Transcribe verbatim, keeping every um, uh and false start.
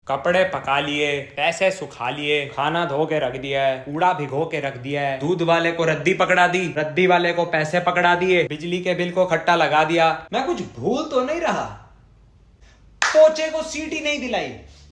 कपड़े पका लिए, पैसे सुखा लिए, खाना धो के रख दिया है, कूड़ा भिगो के रख दिया है, दूध वाले को रद्दी पकड़ा दी, रद्दी वाले को पैसे पकड़ा दिए, बिजली के बिल को खट्टा लगा दिया। मैं कुछ भूल तो नहीं रहा? पोचे को सीटी नहीं दिलाई।